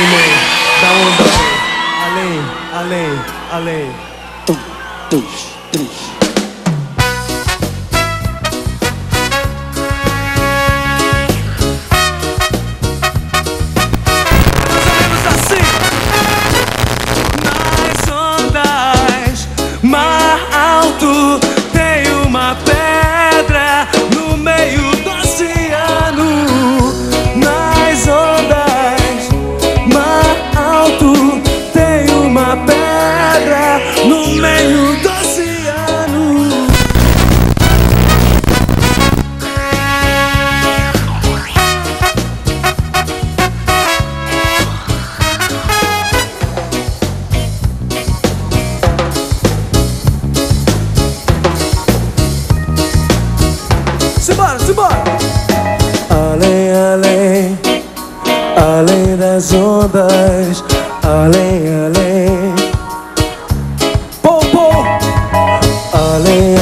man, da onda. Além. Dois, três. Mar alto tem uma pedra no meio do oceano. Nas ondas, mar alto tem uma pedra no meio do oceano. Simbora! Além das ondas, além. Pô. Além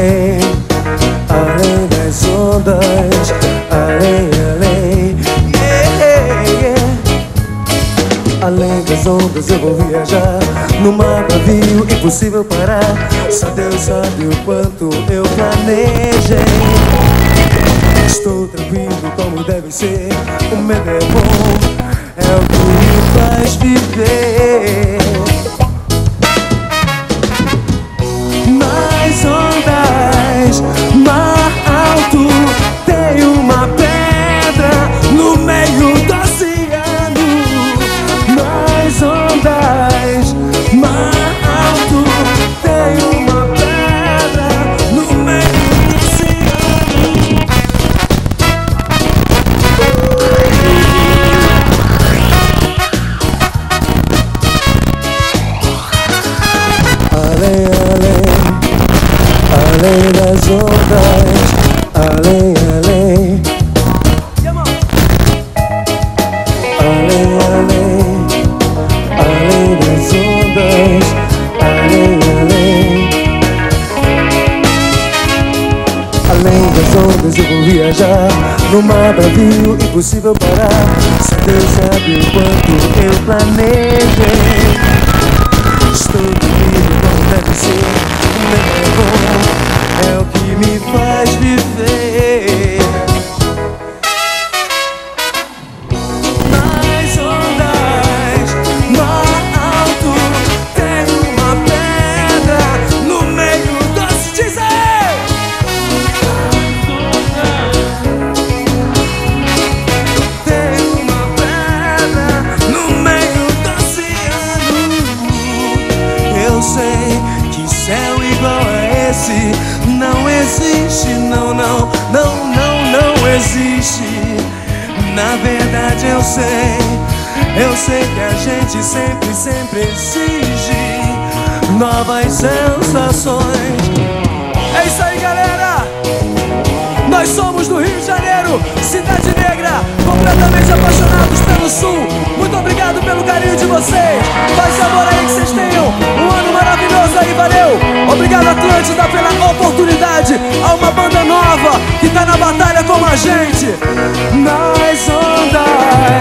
das ondas, além. Yeah. Além das ondas eu vou viajar numa navio impossível parar. Só Deus sabe o quanto eu planejei. Estou tranquilo como deve ser. O medo é bom, é o que me faz viver. Nas ondas, mar alto tem uma pedra no meio do oceano. Nas ondas, mar alto tem uma pedra no meio do oceano. Além das ondas, além. Além das ondas, além. Além das ondas eu vou viajar numa navio impossível parar. Só Deus sabe o quanto eu planejei. Estou dormindo como deve ser. O meu é bom, é o que me faz viver. Nas ondas, mar alto tem uma pedra no meio do oceano. Tem uma pedra no meio do oceano. Eu sei que céu igual a esse não existe, não existe. Na verdade eu sei que a gente sempre exige novas sensações. É isso aí, galera! Nós somos do Rio de Janeiro, cidade negra, completamente apaixonados pelo sul. Muito obrigado pelo carinho de vocês. Faz amor aí, que vocês tenham um ano maravilhoso aí, valeu! Obrigado, Atlântida, pela oportunidade a uma banda nova que tá na batalha como a gente. Nas ondas.